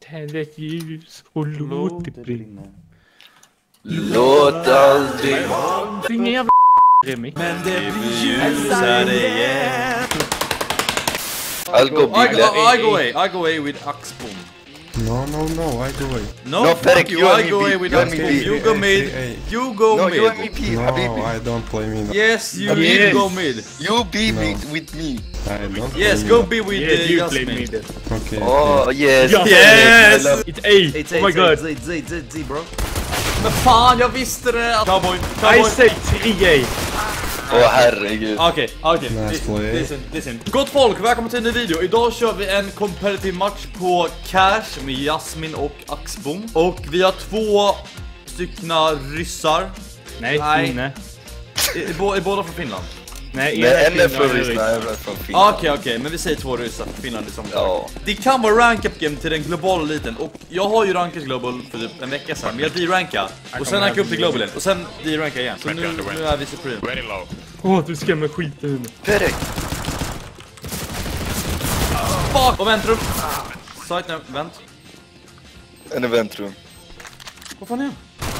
Tänd ett ljus och låt det brinna. Låt aldrig Ingen jävla remix. Men det blir ljusare igen. I'll go big. I go away with Axbom. No, I go away. No, No, fuck Perek, you, you and I me go B. away with You and me Axbom. B. You go mid. You go No, mid. you and me P. No, Habibi. I don't play me. Yes, you Yes. need to go mid. You be No. with me. I don't Yes, play go me. be with Yeah, you play Jasmine. me then. Okay. Oh yes. Ja. Yes! I love- It's A. It's Oh my god. Z, bro. Men fan, jag visste det! Cowboy. I say 3A. Åh herregud. Okej. Nice play. Listen. Gott folk, välkommen till en ny video. Idag kör vi en competitive match på Cash med Jasmin och Axbom. Och vi har 2 styckna ryssar. Nej, Nej. Finne. Är båda från Finland? Nej, Nej, en är Finland, från en Ryssland, en är från Finland. Okej, men vi säger 2 ryssar för Finland är som Ja. Det kan vara rank-up game till den globala eliten. Och jag har ju rankat global för typ en vecka sedan. Men jag de-ranka. Och sen ranka upp till global igen. Och sen de-ranka igen. Så nu är vi supreme. Åh, du skrämmer skiten ur mig. Perek. Fuck! Och väntrum. Side nu, vänt. En eventrum. Vad fan är han?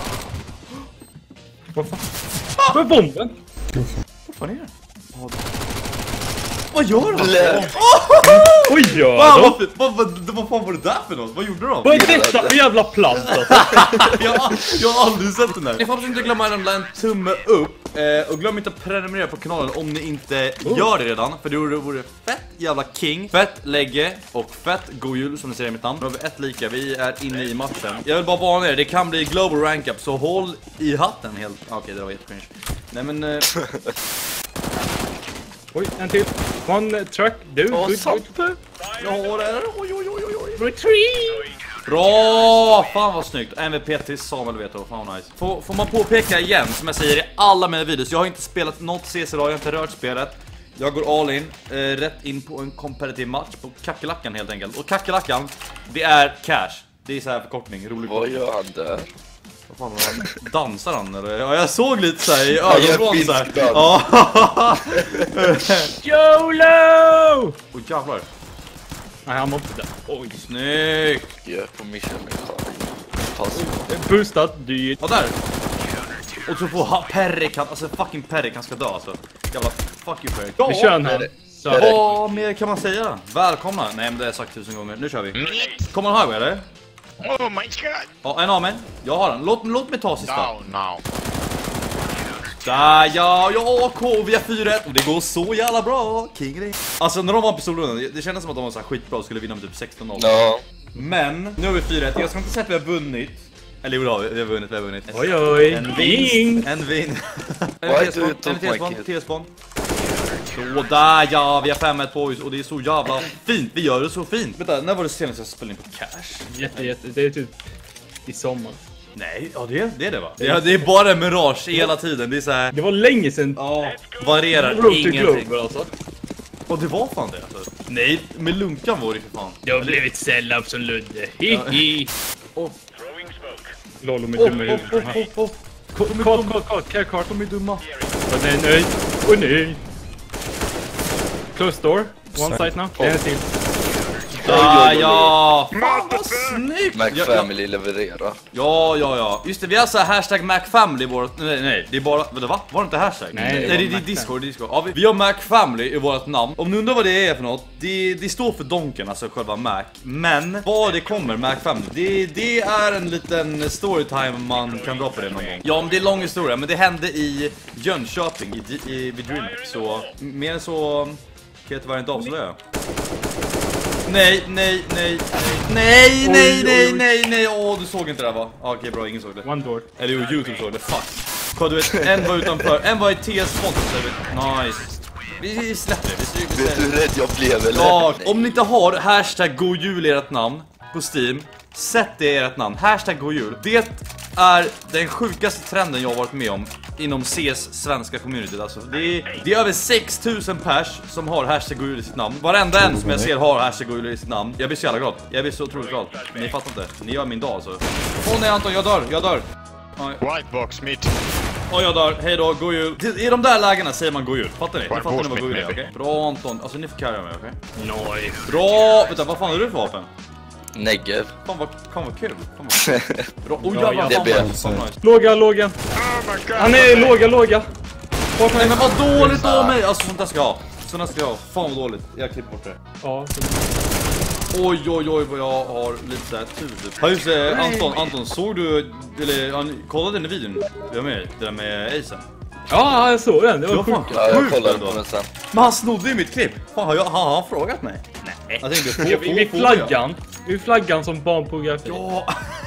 Vad fan? Vad är bomben? Vad fan är det? Vad gör han? Blä. Oj, ja. Vad fan var det där för något? Vad gjorde de? Vad är detta för jävla plats alltså? Jag har aldrig sett den där. Ni får absolut inte glömma att lämna en tumme upp. Och glöm inte att prenumerera på kanalen om ni inte gör det redan. För det vore fett jävla king. Fett lägge och fett god jul som ni ser i mitt namn. Nu har vi ett lika, vi är inne i matchen. Jag vill bara varna er, det kan bli global rank up. Så håll i hatten helt. Okej, det var jättecringe. Nej men... Oj, en till. One truck. Du, Åh, good. Sampe. Jag har det. Oj. Retreat! Bra! Fan vad snyggt. MVP till Samuel vet du. Fan nice. Får man påpeka igen, som jag säger i alla mina videos. Jag har inte spelat något CS idag, jag har inte rört spelet. Jag går all in, rätt in på en competitive match på Kackerlackan helt enkelt. Och Kackerlackan, det är Cash. Det är så här förkortning, rolig. Vad gör han där? Vad fan var han? Dansar han eller? Ja, jag såg lite så här i ögonvrån så här. fiskdans. Ja. YOLO! Oj jävlar. Nej, han var inte där. Oj. Snyggt. Jag är på mission med pass. Boostat, dyrt. Ja, där. Och så får Perek, alltså fucking Perek, han ska dö alltså. Jävla fuck you Perek. Vi kör den här. Så. Vad mer kan man säga? Välkomna. Nej men det har jag sagt 1000 gånger. Nu kör vi. Kommer han highway eller? Oh my god! Ja, en av mig. Jag har den. Låt mig ta sista. Down now. Där ja, vi har 4-1 och det går så jävla bra. King det. Alltså när de var på solrundan, det kändes som att de var så här skitbra och skulle vinna med typ 16-0. Ja. Men nu har vi 4-1. Jag ska inte säga att vi har vunnit. Eller jo, vi har vunnit. Oj. En Ding. vinst. En vin. Why do you talk like En it? T-spawn. Så där ja, vi har 5-1 på oss och det är så jävla fint. Vi gör det så fint. Vänta, när var det senast jag spelade in på Cash? Jätte. Det är typ i sommar. Nej, ja det är det va? Ja, det är bara Mirage hela tiden. Det är så här. Det var länge sedan. Ja, varierar Road to ingenting. Global alltså. Och det var fan det alltså. Nej, med lunkan var det för fan. Jag har blivit sällan som Ludde. Hihi. Oh. Lol, de är dumma i huvudet. Kart. De är dumma. Åh nej. Åh nej. Close door. One side now. En till. Ja. Fan vad snyggt. Mac Family levererar. Ja. Just det, vi har så här hashtag MacFamily i vårt... Nej, det är bara... Va? Var det inte hashtag? Nej, det är Discord. Ja, vi har MacFamily i vårt namn. Om ni undrar vad det är för något, det står för Donken, alltså själva Mac. Men vad det kommer, MacFamily, det är en liten storytime man kan dra på det någon gång. Ja, men det är lång historia, men det hände i Jönköping, vid DreamHack. Så mer än så kan jag tyvärr inte avslöja. Nej. Åh, du såg inte det va? Okej, bra, ingen såg det. One door. Eller jo, YouTube såg det, fuck. Kolla, du vet, en var utanför, en var i TS-font. Nice. Vi släpper det. Vet du hur rädd jag blev eller? Ja, om ni inte har hashtag godjul i ert namn på Steam, sätt det i ert namn. Hashtag godjul. Det är den sjukaste trenden jag har varit med om inom CS svenska community. Alltså, det är över 6000 pers som har hashtag godjul i sitt namn. Varenda en som jag ser har hashtag godjul i sitt namn. Jag blir så jävla glad. Jag blir så otroligt glad. Ni fattar inte. Ni gör min dag alltså. Åh nej Anton, jag dör. White box mid. Åh jag dör, hej då, god jul. I de där lägena säger man god jul, fattar ni? Ni White fattar ni box vad god jul är, maybe. okej? Bra Anton, alltså ni får carry mig, okej? Nej. Bra, vänta, vad fan är du för vapen? Negev. Fan vad kul. Fan vad kul. Bra. Oj jävlar, det fan, blir- fan nice. Låga. Oh my god. Han är låga. Nej men vad dåligt av mig. Alltså sånt där ska jag ha. Sånt där ska jag ha. Fan vad dåligt. Jag klipper bort det. Ja. Oj vad jag har lite där tur. Ja just det, Anton, såg du, eller kollade den videon vi har med, det där med Aisen? Ja, jag såg den. Det var Ja, fan. sjukt. Ja, jag Sjukt kollade ändå. på den sen. Men han snodde ju mitt klipp. Fan, har han frågat mig? Nej. Jag tänkte Vi flaggan som barnpornografi. Ja.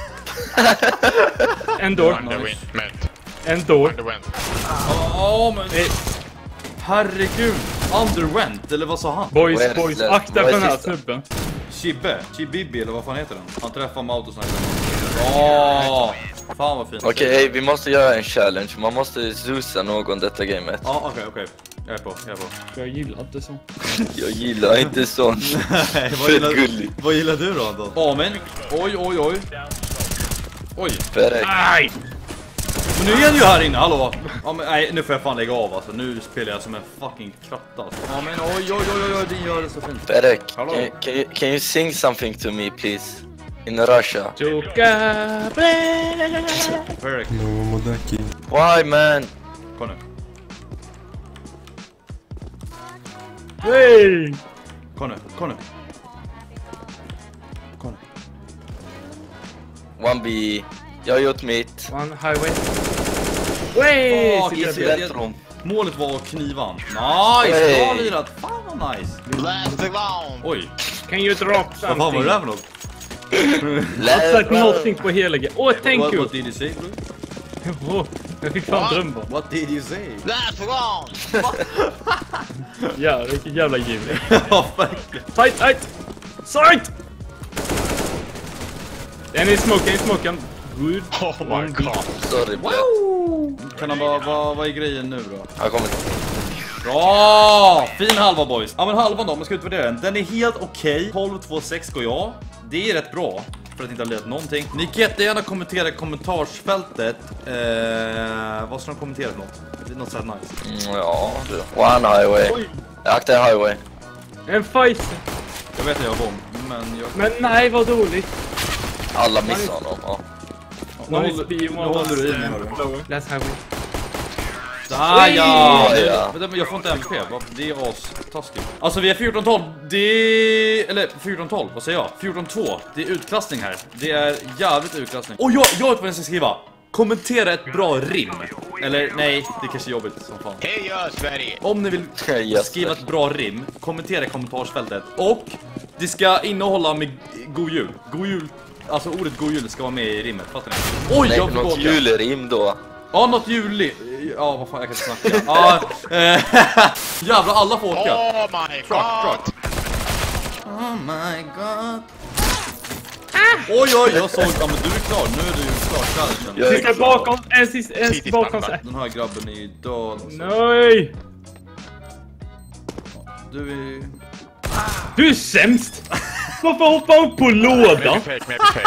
Endor. Underwent. Ja, men herregud. Underwent, eller vad sa han? Boys, Where's that? akta för den här Vad är sista? snubben. Chibibi, eller vad fan heter den? Han träffar med autosniper. Ja, fan vad fint. Okej, vi måste göra en challenge. Man måste zusa någon detta gamet. Ja, okej. Jag är på. Jag gillar inte så. Jag gillar inte sånt. Nej, Fett gulligt. vad gillar du då, Anton? Ja, men oj. Perfekt. Nej! Men nu är han ju här inne, hallå. Ja, men nej, nu får jag fan lägga av alltså. Nu spelar jag som en fucking kratta alltså. Ja, men oj, det gör det så fint. Perfekt. Hallå? Can you sing something to me, please? In Russia. Perfect. No Modaki. Why, man? Kom nu. Hey! Kom nu. 1B. Jag har gjort mitt. One highway. Way! Fuck, Sitter yes, jag yes. Bättre. Målet var knivan. Nice, Hey. bra lirat. Fan vad nice. Last round. Oj, Can you drop vad fan var something? det där för något? Jag har sagt någonting på hela grejen. Åh, thank you! What did you say, bro? Åh, jag fick fan drömma. What did you say? Last round. Ja, vilken jävla ljud. Ja, verkligen. Sight! Den är smoken. Good. Oh my god. Sorry, blöt. Kan han bara, vad är grejen nu då? Jag kommer. Bra! Fin halva boys. Ja men halvan då, man ska utvärdera den. Den är helt okej. 12-2-6 går jag. Det är rätt bra. För att inte ha ledat någonting. Ni kan jättegärna kommentera i kommentarsfältet. Vad ska de kommentera för något? Det är något så här nice. Ja, du. One highway. Akta highway. En fight. Jag vet att jag har bomb, men jag... Men nej, vad dåligt. Alla missar honom. Ja. Nu håller du i mig, hörru. Last highway. Ah, ja! Ja. Men jag får inte MP, det är as-taskigt. Alltså vi är 14-12, det är... Eller 14-12, vad säger jag? 14-2, det är utklassning här. Det är jävligt utklassning. Och jag vet vad jag ska skriva. Kommentera ett bra rim. Eller nej, det är kanske jobbigt som fan. Hej jag Sverige. Om ni vill Yes, skriva ett bra rim, kommentera i kommentarsfältet. Och det ska innehålla med god jul. God jul, alltså ordet god jul ska vara med i rimmet, fattar ni? Oj, Nej, jag något förlåter. julrim då. Ja, något juli. Ja, vad fan, jag kan inte snacka. Ja, jävlar, alla får åka. Oh my god. Oh my god. Oj, jag såg, ja men du är klar, nu är du ju klar. Jag är Sista klar. bakom, en bakom sig. Den här grabben är död alltså. Nej! Du är... Du är sämst! Varför hoppa upp på Maybe lådan? fake, maybe fake.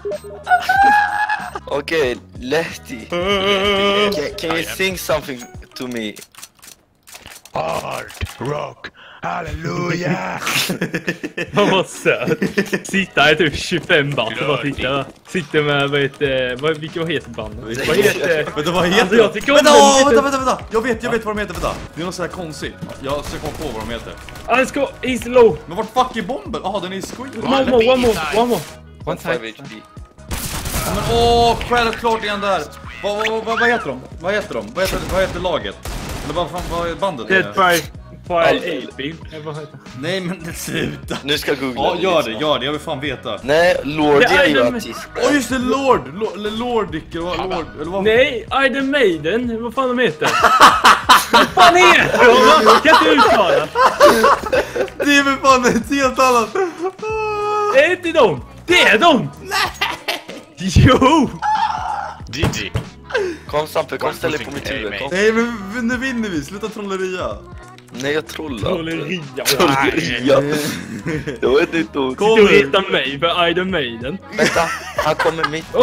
Okej, Lehti. Can you sing something to me? Hard rock. Hallelujah. Han var söt. Sitta här typ 25 band och bara sitta. Sitter med, vad heter bandet? Vad heter... Vänta, vad heter Alltså, jag tycker om vänta. Jag vet vad de heter, vänta. Det är något så här konstigt. Jag ska komma på vad de heter. Let's go, he's low. Men vart fuck är bomben? Jaha, den är i squid. One more. One 5 HP. Men åh, självklart igen där. Vad heter de? Vad heter laget? Eller vad är bandet? Dead by 8-beam. Vad heter det? Nej men sluta. Nu ska jag googla. Ja, gör liksom. det, jag vill fan veta. Nej, Lord Det är är ju den- artist. Åh just det, Lordic, eller vad? Nej, Iron Maiden. Vad fan de heter? Vad fan heter de? Jag kan inte uttala. Det är väl fan ett helt annat. Det är inte de. Det är de. Nej. Jo. GG. Kom Sampe, kom ställ dig på mitt huvud. Kom. Nej men nu vinner vi, sluta trolleria. Nej, jag trollar. Trolleria. Trolleria. Det var ett nytt ord. Du retar mig för Iron Maiden. Vänta, han kommer mitt. Åh,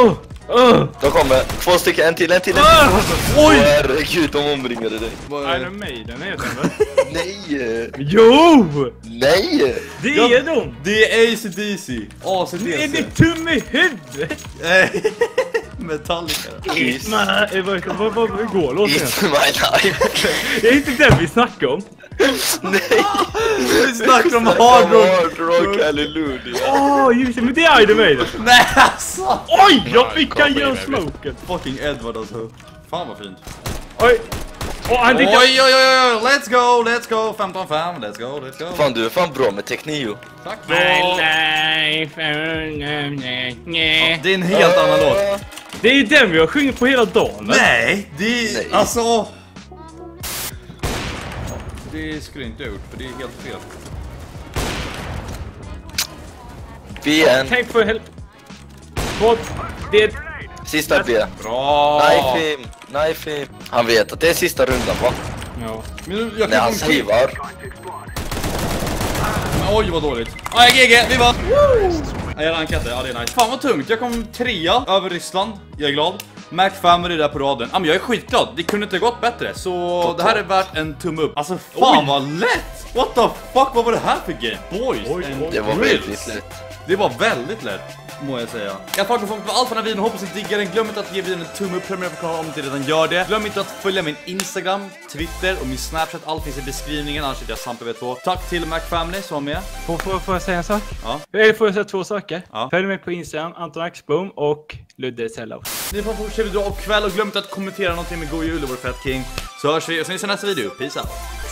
De kommer. 2 stycken, en till. Oj! Herregud, de omringade dig. Iron Maiden heter den va? Nej! Jo! Nej! Det är de! Det är AC/DC. Är det tum i huvudet? Metallica. Is Nej, vad går låten? It's my life. Det är inte den vi snackar om. Nej! Vi snackar om hard rock. Hard rock, halleluja. Just det, men det är Iron Maiden. Nej alltså. Oj, jag fick Kom han igen, göra baby. smoken. Fucking Edward alltså. Fan vad fint. Oj. Han Oj, dickar. oj, oj, oj, let's go, 15-5, let's go. Fan, du är fan bra med teknik. Tack. Nej. Det är en helt annan låt. Det är ju den vi har sjungit på hela dagen. Nej, det är Nej. alltså... Det skulle jag inte ha gjort, för det är helt fel. B1. Tänk för helvete. Det Sista B. Bra! Knife him. Han vet att det är sista rundan, va? Ja. Men jag När kan han inte... savear. Men oj vad dåligt. Aj, GG, vi vann! Jag rankade, ja det är nice. Fan vad tungt, jag kom 3 över Ryssland. Jag är glad. Mac Family där på raden. Ja men jag är skitglad, det kunde inte gått bättre. Så det här är värt en tumme upp. Alltså fan vad lätt! What the fuck, vad var det här för game? Boys and Det var grills. väldigt lätt. Det var väldigt lätt, må jag säga. Jag tackar för allt för den här videon, hoppas ni diggar den. Glöm inte att ge videon en tumme upp, prenumerera på kanalen om ni inte redan gör det. Glöm inte att följa min Instagram, Twitter och min Snapchat. Allt finns i beskrivningen, annars heter jag Sampe2. Tack till Mac Family som var med. Får jag säga en sak? Ja. Får jag säga 2 saker? Ja. Följ mig på Instagram, Anton Axbom och Ludde Sellow. Ni får fortsätta dra av kväll och glöm inte att kommentera någonting med God Jul och vår Fett King. Så hörs vi och sen i nästa video. Peace out.